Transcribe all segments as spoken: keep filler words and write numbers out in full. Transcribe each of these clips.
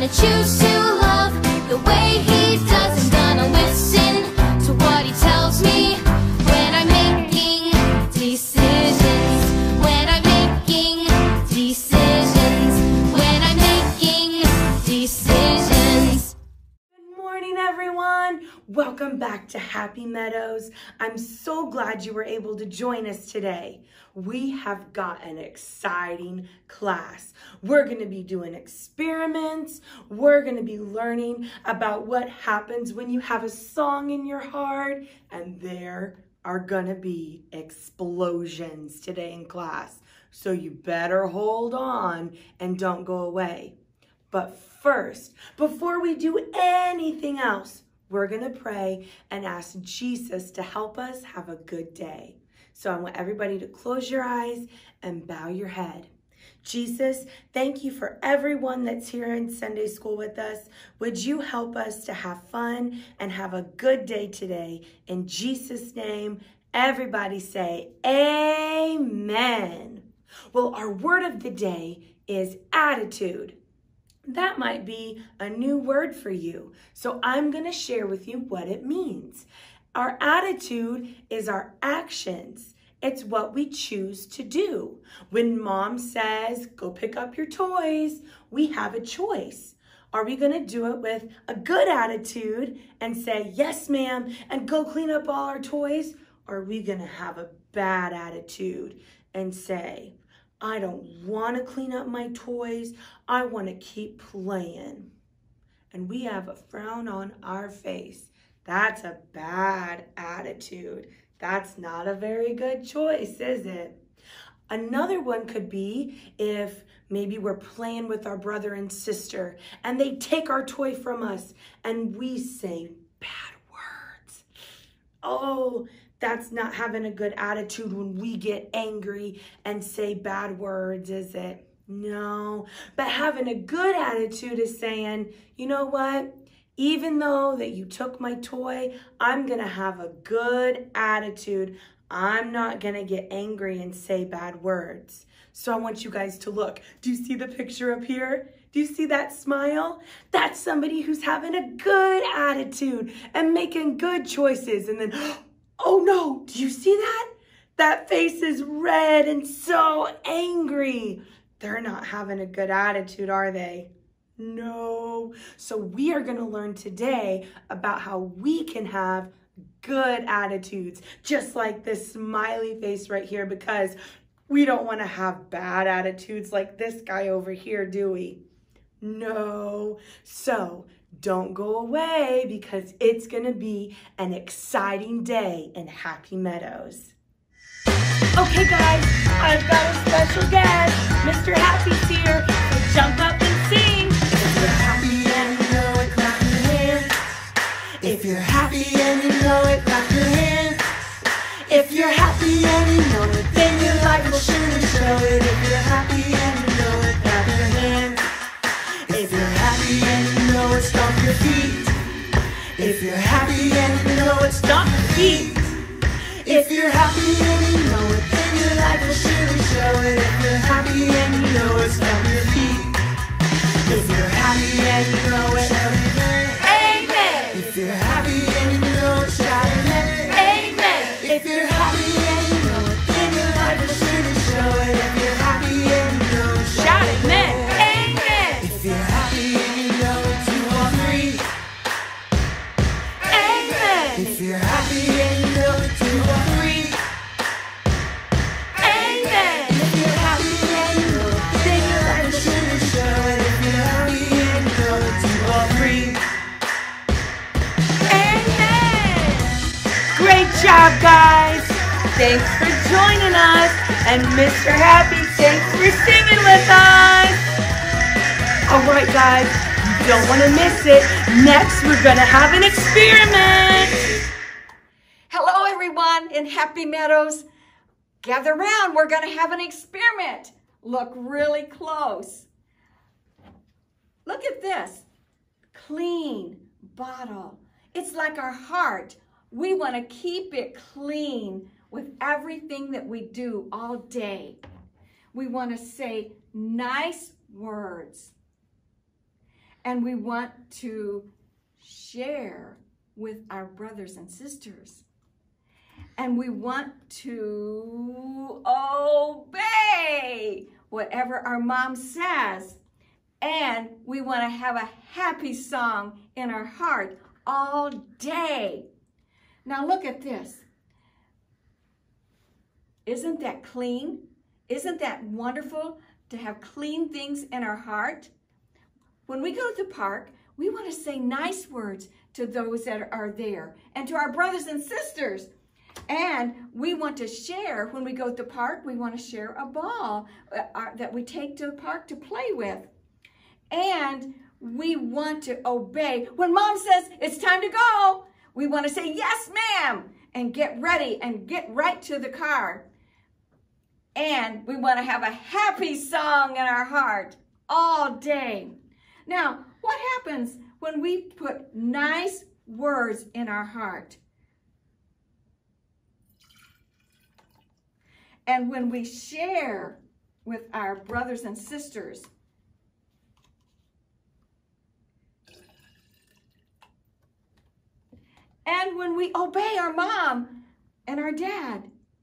gonna choose to love the way he does. I'm gonna listen to what he tells me when I'm making decisions. When I'm making decisions. When I'm making decisions. Good morning, everyone. Welcome back to Happy Meadows. I'm so glad you were able to join us today. We have got an exciting class. We're going to be doing experiments. We're going to be learning about what happens when you have a song in your heart. And there are going to be explosions today in class. So you better hold on and don't go away. But first, before we do anything else, we're going to pray and ask Jesus to help us have a good day. So I want everybody to close your eyes and bow your head. Jesus, thank you for everyone that's here in Sunday school with us. Would you help us to have fun and have a good day today? In Jesus' name, everybody say amen. Well, our word of the day is attitude. That might be a new word for you. So I'm going to share with you what it means. Our attitude is our actions. It's what we choose to do. When mom says, go pick up your toys, we have a choice. Are we going to do it with a good attitude and say, yes, ma'am, and go clean up all our toys? Or are we going to have a bad attitude and say, I don't want to clean up my toys. I want to keep playing. And we have a frown on our face. That's a bad attitude. That's not a very good choice, is it? Another one could be if maybe we're playing with our brother and sister and they take our toy from us and we say bad words. Oh, that's not having a good attitude when we get angry and say bad words, is it? No, but having a good attitude is saying, you know what? Even though that you took my toy, I'm going to have a good attitude. I'm not going to get angry and say bad words. So I want you guys to look. Do you see the picture up here? Do you see that smile? That's somebody who's having a good attitude and making good choices. And then, oh no, do you see that? That face is red and so angry. They're not having a good attitude, are they? No. So we are going to learn today about how we can have good attitudes, just like this smiley face right here, because we don't want to have bad attitudes like this guy over here, do we? No. So don't go away because it's going to be an exciting day in Happy Meadows. Okay, guys, I've got a special guest. Mister Happy's here. So jump up and sing. If you're happy and you know it, clap your hands. If you're happy and you know it, clap your hands. If you're happy and you know it, then your life will surely show it. If you're happy and you know it, clap your hands. If you're happy and you know it, stomp your feet. If you're happy and you know it, stomp your feet. If you're happy and you know it, then your life will surely show it. If you're happy and you know it, stomp your feet. If you're happy and you know it, shout amen. Amen. If you're happy and you know it, shout amen. Amen. If you're happy and you know it, then your life will surely show it. If you're happy and you know it, shout amen. Amen. If you're happy and you know it, two or three. Amen. If you're happy and you know it, two or three. Amen. If you're happy and you know it, then your life will surely show it. If you're happy and you know it, two or three. Amen. Great job, guys. Thanks for joining us. And Mister Happy, thanks for singing with us. All right, guys, you don't want to miss it. Next, we're going to have an experiment. Hello, everyone in Happy Meadows. Gather around. We're going to have an experiment. Look really close. Look at this. Clean bottle. It's like our heart. We want to keep it clean with everything that we do all day. We want to say nice words. and we want to share with our brothers and sisters. And we want to obey whatever our mom says. And we want to have a happy song in our heart all day. Now look at this. Isn't that clean? Isn't that wonderful to have clean things in our heart? When we go to the park, we want to say nice words to those that are there and to our brothers and sisters. And we want to share, when we go to the park, we want to share a ball uh, that we take to the park to play with. And we want to obey. When mom says it's time to go, we want to say, yes, ma'am, and get ready and get right to the car. And we want to have a happy song in our heart all day. Now, what happens when we put nice words in our heart? And when we share with our brothers and sisters, and when we obey our mom and our dad,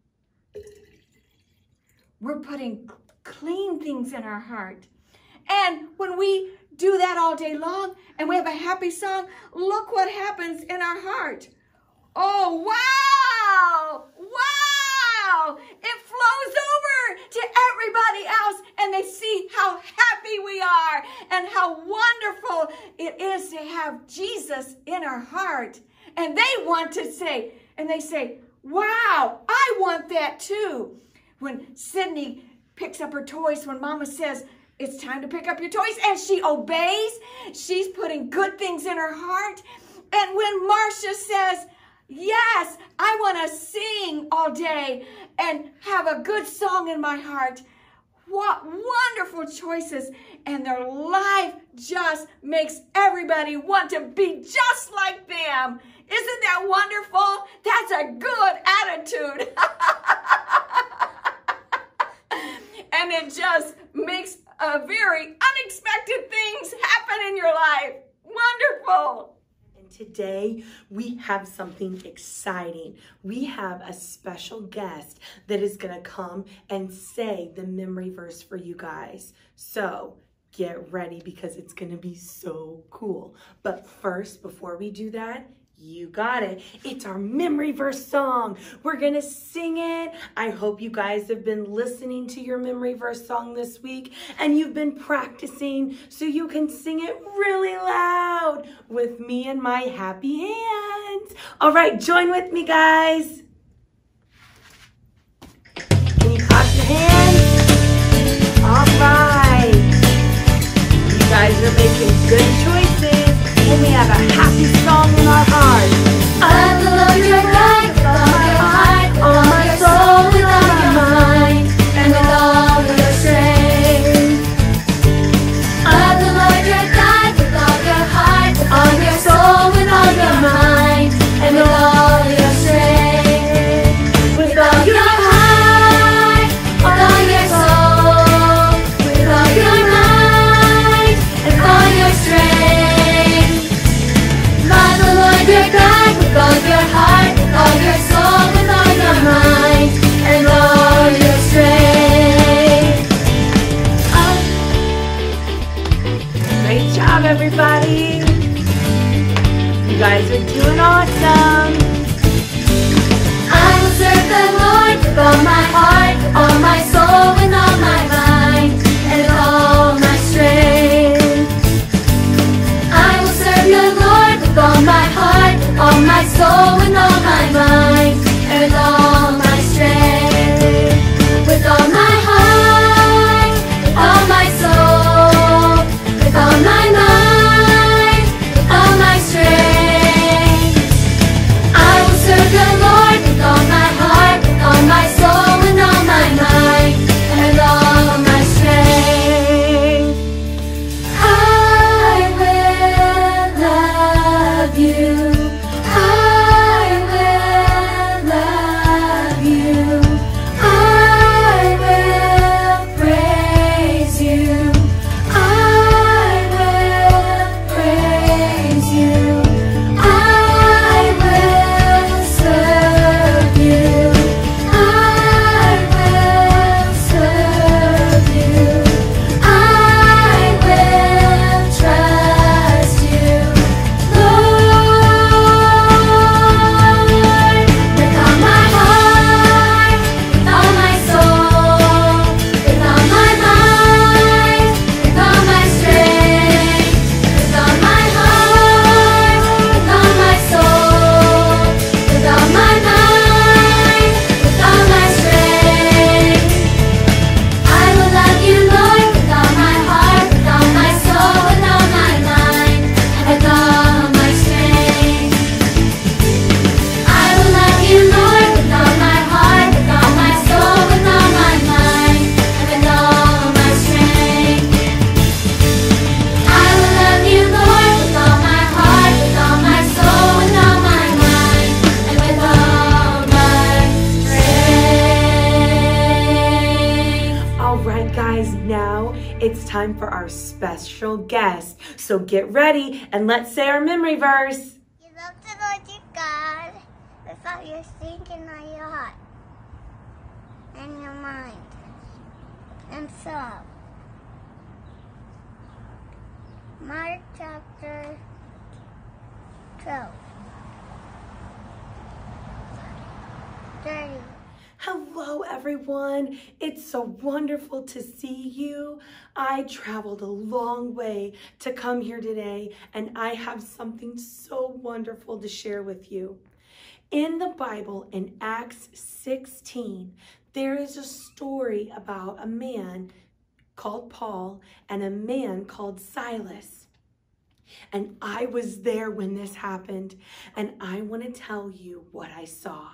we're putting clean things in our heart. And when we do that all day long and we have a happy song, look what happens in our heart. Oh, wow! Wow! It flows over to everybody else, and they see how happy we are and how wonderful it is to have Jesus in our heart. And they want to say, and they say, wow, I want that too. When Sydney picks up her toys, when Mama says, it's time to pick up your toys, and she obeys, she's putting good things in her heart. And when Marcia says, yes, I want to sing all day and have a good song in my heart, what wonderful choices. And their life just makes everybody want to be just like them. Isn't that wonderful? That's a good attitude. And it just makes a very unexpected things happen in your life. Wonderful. And today we have something exciting. We have a special guest that is going to come and say the memory verse for you guys. So get ready because it's going to be so cool. But first, before we do that, you got it. It's our memory verse song. We're going to sing it. I hope you guys have been listening to your memory verse song this week and you've been practicing so you can sing it really loud with me and my happy hands. All right, join with me, guys. Can you clap your hands? All right. You guys are making good choices. And we have a happy song in our hearts. I will love your God with all your heart, all your soul, with all your mind, and with all your strength. I will love your God with all your heart, all your soul, with all your mind, and with all your strength. With all your heart, with all your soul, with all your mind, and all your strength. Your God with all your heart, with all your soul, with all your mind, and all your strength. Oh. Great job, everybody. You guys are doing awesome. I will serve the Lord with all my heart, all my soul, with all my mind, and with all my strength. I will serve the Lord with all my heart, all my soul, with all my mind, and with all my strength. With all my heart, with all my soul, with all my mind, with all my strength. I will serve the Lord with all my heart, with all my soul, with all my mind, and with all my strength. I will love you. I will time for our special guest. So get ready and let's say our memory verse. You love the Lord your God with all your strength and all your heart and your mind and soul. Mark chapter twelve. thirty. Hello everyone, it's so wonderful to see you. I traveled a long way to come here today and I have something so wonderful to share with you. In the Bible, in Acts sixteen, there is a story about a man called Paul and a man called Silas. And I was there when this happened and I want to tell you what I saw.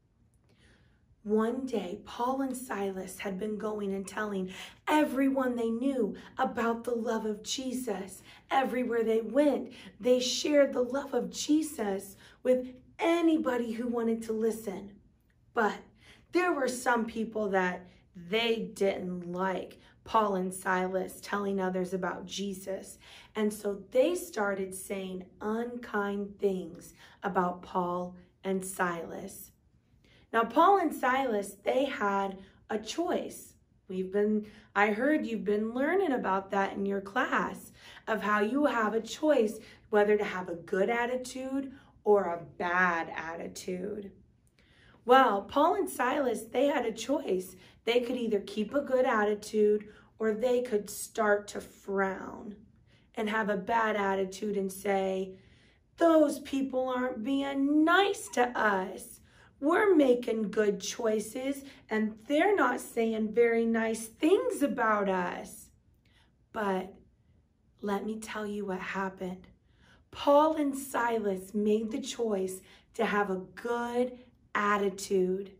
One day, Paul and Silas had been going and telling everyone they knew about the love of Jesus. Everywhere they went, they shared the love of Jesus with anybody who wanted to listen. But there were some people that they didn't like Paul and Silas telling others about Jesus. And so they started saying unkind things about Paul and Silas. Now, Paul and Silas, they had a choice. We've been, I heard you've been learning about that in your class, of how you have a choice whether to have a good attitude or a bad attitude. Well, Paul and Silas, they had a choice. They could either keep a good attitude or they could start to frown and have a bad attitude and say, those people aren't being nice to us. We're making good choices and they're not saying very nice things about us. But let me tell you what happened. Paul and Silas made the choice to have a good attitude.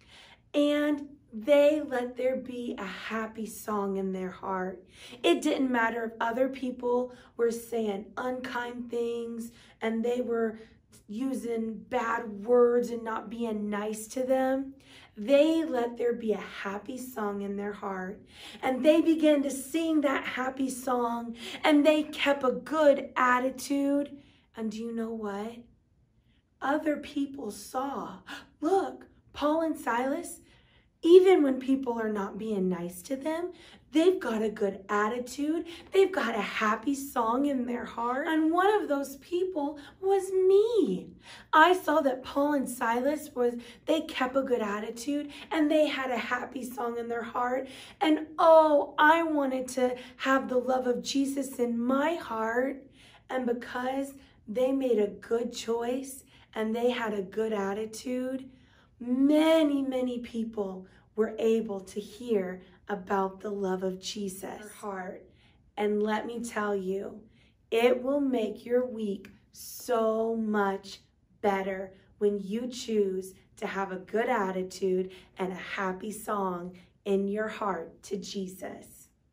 And they let there be a happy song in their heart. It didn't matter if other people were saying unkind things and they were using bad words and not being nice to them. They let there be a happy song in their heart. And they began to sing that happy song and they kept a good attitude. And do you know what? Other people saw, look, Paul and Silas, even when people are not being nice to them, they've got a good attitude. They've got a happy song in their heart. And one of those people was me. I saw that Paul and Silas was, they kept a good attitude and they had a happy song in their heart. And oh, I wanted to have the love of Jesus in my heart. And because they made a good choice and they had a good attitude, many, many people were able to hear about the love of Jesus. Heart. And let me tell you, it will make your week so much better when you choose to have a good attitude and a happy song in your heart to Jesus.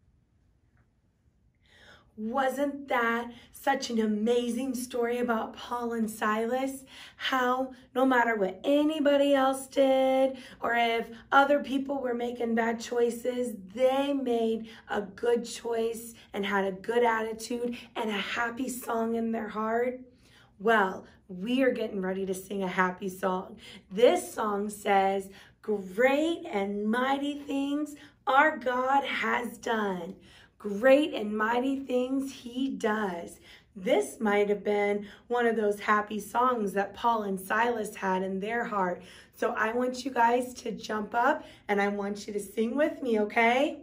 Wasn't that such an amazing story about Paul and Silas? How no matter what anybody else did, or if other people were making bad choices, they made a good choice and had a good attitude and a happy song in their heart. Well, we are getting ready to sing a happy song. This song says, "Great and mighty things our God has done. Great and mighty things he does." This might have been one of those happy songs that Paul and Silas had in their heart. So I want you guys to jump up and I want you to sing with me, okay?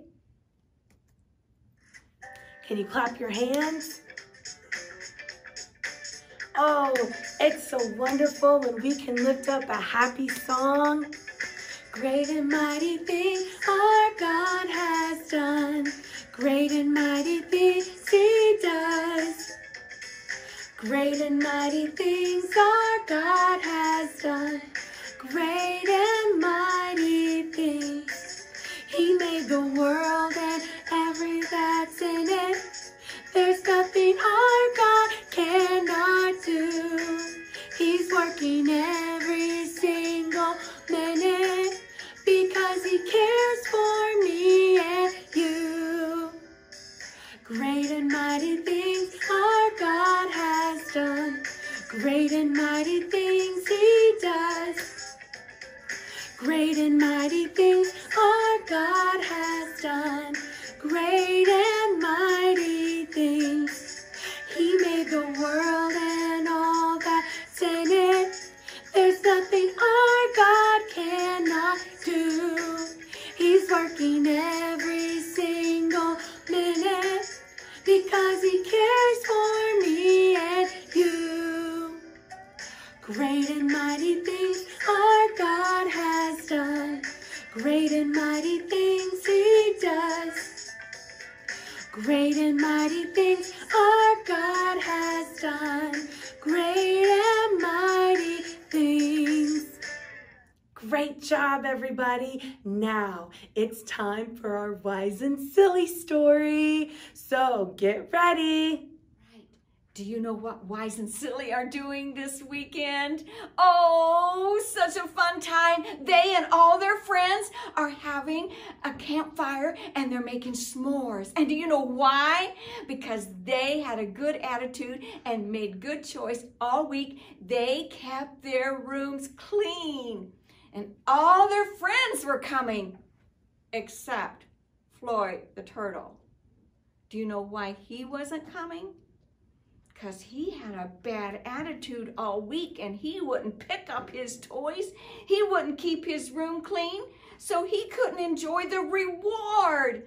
Can you clap your hands? Oh, it's so wonderful when we can lift up a happy song. Great and mighty things our God has done. Great and mighty things he does. Great and mighty things our God has done. Great and mighty things. He made the world and every that's in it. There's nothing our God cannot do. He's working every single minute because he cares for me and you. Great and mighty things he does. Great and mighty things our God has done. Great and mighty things. He made the world and all that's in it. There's nothing our God cannot do. He's working every single minute because he cares for me and you. Great and mighty things our God has done. Great and mighty things he does. Great and mighty things our God has done. Great and mighty things. Great job, everybody. Now it's time for our wise and silly story. So get ready. Right. Do you know what Wise and Silly are doing this weekend? Oh, such a fun time. They and all their friends are having a campfire and they're making s'mores. And do you know why? Because they had a good attitude and made good choice all week. They kept their rooms clean. And all their friends were coming, except Floyd the turtle. Do you know why he wasn't coming? Because he had a bad attitude all week and he wouldn't pick up his toys. He wouldn't keep his room clean, so he couldn't enjoy the reward.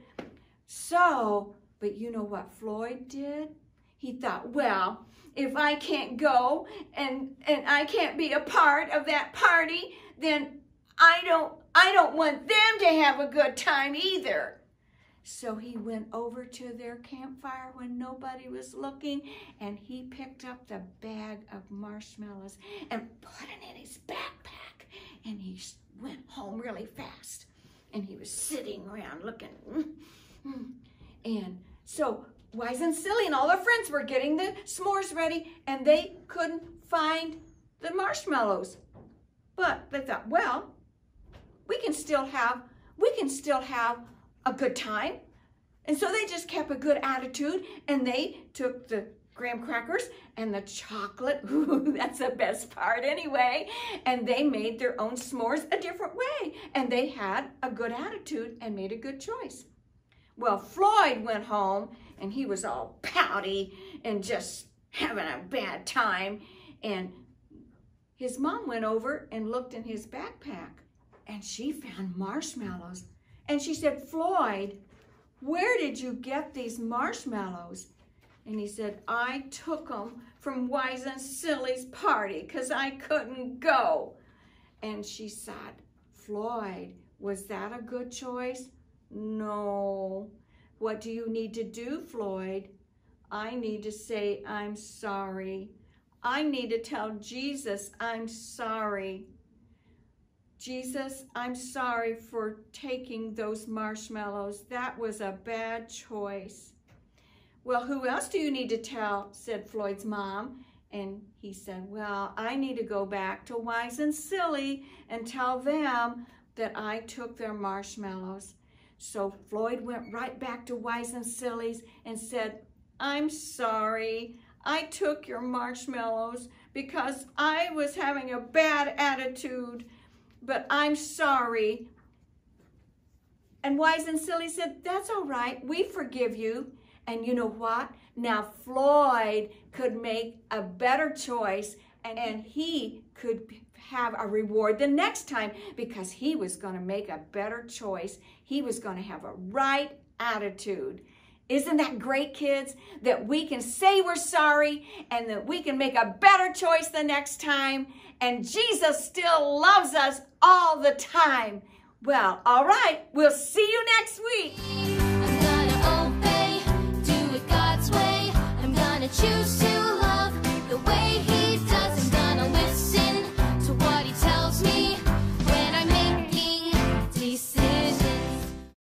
So, but you know what Floyd did? He thought, well, if I can't go and, and I can't be a part of that party, then I don't, I don't want them to have a good time either. So he went over to their campfire when nobody was looking and he picked up the bag of marshmallows and put it in his backpack and he went home really fast and he was sitting around looking. And so Wise and Silly and all their friends were getting the s'mores ready and they couldn't find the marshmallows. But they thought, well, we can still have, we can still have a good time. And so they just kept a good attitude and they took the graham crackers and the chocolate, ooh, that's the best part anyway, and they made their own s'mores a different way. And they had a good attitude and made a good choice. Well, Floyd went home and he was all pouty and just having a bad time. And his mom went over and looked in his backpack and she found marshmallows. And she said, Floyd, where did you get these marshmallows? And he said, I took them from Wise and Silly's party because I couldn't go. And she said, Floyd, was that a good choice? No. What do you need to do, Floyd? I need to say, I'm sorry. I need to tell Jesus I'm sorry. Jesus, I'm sorry for taking those marshmallows. That was a bad choice. Well, who else do you need to tell? Said Floyd's mom. And he said, well, I need to go back to Wise and Silly and tell them that I took their marshmallows. So Floyd went right back to Wise and Silly's and said, I'm sorry. I took your marshmallows because I was having a bad attitude, but I'm sorry. And Wise and Silly said, that's all right, we forgive you. And you know what? Now Floyd could make a better choice and, and he could have a reward the next time because he was going to make a better choice. He was going to have a right attitude. Isn't that great, kids? That we can say we're sorry and that we can make a better choice the next time. And Jesus still loves us all the time. Well, all right. We'll see you next week.